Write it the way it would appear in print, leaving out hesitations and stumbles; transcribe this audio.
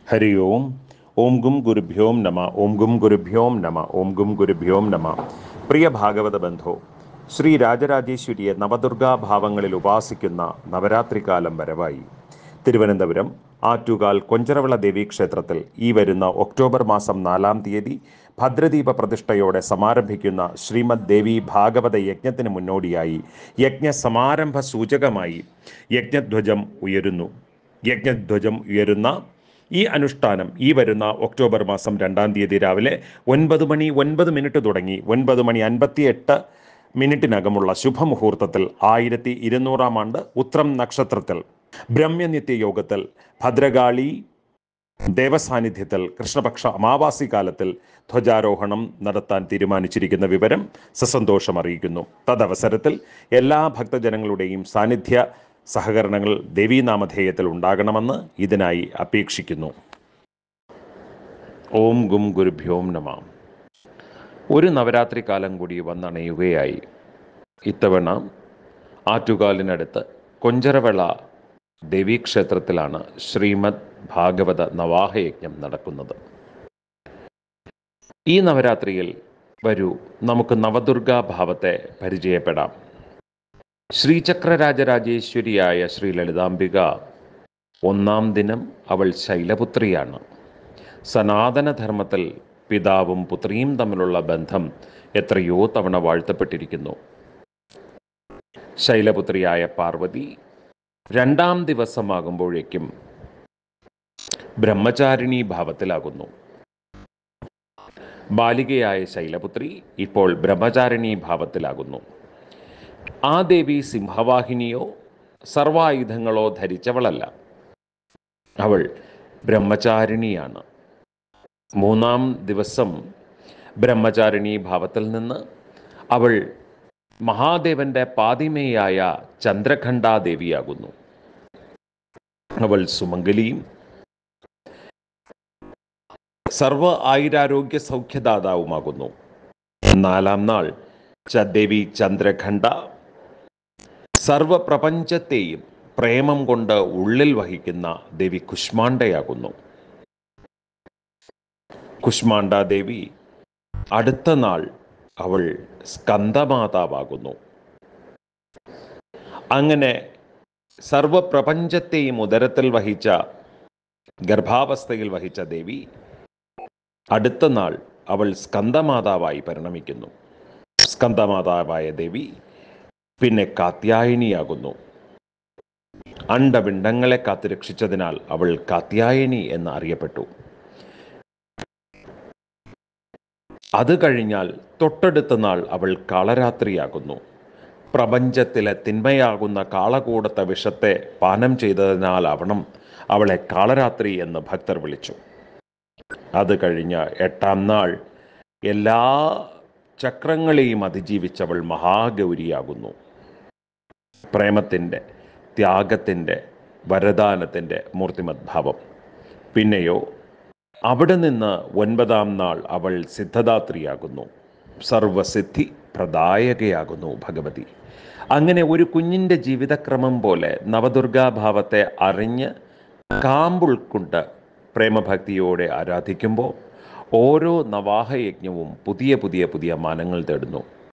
ഹരി ഓം. ഓം ഗും ഗുരുഭ്യോം നമ. ഓം ഗും ഗുരുഭ്യോം നമ. ഓം ഗും ഗുരുഭ്യോം നമ. പ്രിയ ഭാഗവത ബന്ധോ, ശ്രീ രാജരാജേശ്വരിയെ നവദുർഗാഭാവങ്ങളിൽ ഉപാസിക്കുന്ന നവരാത്രികാലം വരവായി. തിരുവനന്തപുരം ആറ്റുകാൽ കൊഞ്ചറവിള ദേവീക്ഷേത്രത്തിൽ ഈ വരുന്ന ഒക്ടോബർ മാസം 4-ാം തീയതി ഭദ്രദീപ പ്രതിഷ്ഠയോടെ സമാരംഭിക്കുന്ന ശ്രീമദ് ദേവി ഭാഗവത യജ്ഞത്തിന് മുന്നോടിയായി യജ്ഞസമാരംഭ സൂചകമായി യജ്ഞധ്വജം ഉയരുന്ന ഈ അനുഷ്ഠാനം ഈ വരുന്ന ഒക്ടോബർ മാസം 2-ാം തീയതി രാവിലെ 9:09 തുടങ്ങി 9:58 ശുഭമുഹൂർത്തത്തിൽ 1200-ാം ആണ്ട് ഉത്രം നക്ഷത്രത്തിൽ ബ്രഹ്മനിത്യ യോഗത്തിൽ ഭദ്രകാളി ദേവസാന്നിധ്യത്തിൽ കൃഷ്ണപക്ഷ അമാവാസി കാലത്തിൽ ധ്വജാരോഹണം നടത്താൻ തീരുമാനിച്ചിരിക്കുന്ന വിവരം സസന്തോഷം അറിയിക്കുന്നു. തദവസരത്തിൽ എല്ലാ ഭക്തജനങ്ങളുടെയും സാന്നിധ്യ സഹകരണങ്ങൾ ദേവീനാമധേയത്തിൽ ഉണ്ടാകണമെന്ന് ഇതിനായി അപേക്ഷിക്കുന്നു. ഓം ഗും ഗുരുഭ്യോം നമ. ഒരു നവരാത്രി കാലം കൂടി വന്നണയുകയായി. ഇത്തവണ ആറ്റുകാലിനടുത്ത് കൊഞ്ചറവിള ദേവീക്ഷേത്രത്തിലാണ് ശ്രീമദ് ഭാഗവത നവാഹയജ്ഞം നടക്കുന്നത്. ഈ നവരാത്രിയിൽ വരൂ, നമുക്ക് നവദുർഗാഭാവത്തെ പരിചയപ്പെടാം. ശ്രീചക്രരാജരാജേശ്വരിയായ ശ്രീ ലളിതാംബിക 1-ാം ദിനം അവൾ ശൈലപുത്രിയാണ്. സനാതനധർമ്മത്തിൽ പിതാവും പുത്രിയും തമ്മിലുള്ള ബന്ധം എത്രയോ തവണ വാഴ്ത്തപ്പെട്ടിരിക്കുന്നു. ശൈലപുത്രിയായ പാർവതി 2-ാം ദിവസമാകുമ്പോഴേക്കും ബ്രഹ്മചാരിണീ ഭാവത്തിലാകുന്നു. ബാലികയായ ശൈലപുത്രി ഇപ്പോൾ ബ്രഹ്മചാരിണീ ഭാവത്തിലാകുന്നു. ആ ദേവി സിംഹവാഹിനിയോ സർവായുധങ്ങളോ ധരിച്ചവളല്ല. അവൾ ബ്രഹ്മചാരിണിയാണ്. 3-ാം ദിവസം ബ്രഹ്മചാരിണീ ഭാവത്തിൽ നിന്ന് അവൾ മഹാദേവന്റെ പാതിമയായ ചന്ദ്രഖണ്ഡാദേവിയാകുന്നു. അവൾ സുമംഗലിയും സർവ ആയുരാരോഗ്യ സൗഖ്യദാതാവുമാകുന്നു. 4-ാം നാൾ ദേവി ചന്ദ്രഖണ്ഡ സർവപ്രപഞ്ചത്തെയും പ്രേമം കൊണ്ട് ഉള്ളിൽ വഹിക്കുന്ന ദേവി കുഷ്മാണ്ഡയാകുന്നു. കുഷ്മാണ്ഡാദേവി അടുത്ത നാൾ അവൾ സ്കന്ദമാതാവാകുന്നു. അങ്ങനെ സർവപ്രപഞ്ചത്തെയും ഉദരത്തിൽ വഹിച്ച, ഗർഭാവസ്ഥയിൽ വഹിച്ച ദേവി അടുത്ത നാൾ അവൾ സ്കന്ദമാതാവായി പരിണമിക്കുന്നു. സ്കന്ദമാതാവായ ദേവി പിന്നെ കാത്യായനിയാകുന്നു. അണ്ടപിണ്ഡങ്ങളെ കാത്തുരക്ഷിച്ചതിനാൽ അവൾ കാത്യായനി എന്ന് അറിയപ്പെട്ടു. അത് കഴിഞ്ഞാൽ തൊട്ടടുത്ത നാൾ അവൾ കാളരാത്രിയാകുന്നു. പ്രപഞ്ചത്തിലെ തിന്മയാകുന്ന കാളകൂടത്തെ വിഷത്തെ പാനം ചെയ്തതിനാലാവണം അവളെ കാളരാത്രി എന്ന് ഭക്തർ വിളിച്ചു. അത് കഴിഞ്ഞ് 8-ാം നാൾ എല്ലാ ചക്രങ്ങളെയും അതിജീവിച്ചവൾ മഹാഗൗരിയാകുന്നു. പ്രേമത്തിൻ്റെ, ത്യാഗത്തിൻ്റെ, വരദാനത്തിൻ്റെ മൂർത്തിമദ്ഭാവം. പിന്നെയോ അവിടെ നിന്ന് 9-ാം നാൾ അവൾ സിദ്ധദാത്രിയാകുന്നു. സർവസിദ്ധി പ്രദായകയാകുന്നു ഭഗവതി. അങ്ങനെ ഒരു കുഞ്ഞിൻ്റെ ജീവിതക്രമം പോലെ നവദുർഗാഭാവത്തെ അറിഞ്ഞ് കാമ്പുൾക്കൊണ്ട് പ്രേമഭക്തിയോടെ ആരാധിക്കുമ്പോൾ ഓരോ നവാഹയജ്ഞവും പുതിയ പുതിയ പുതിയ മാനങ്ങൾ തേടുന്നു.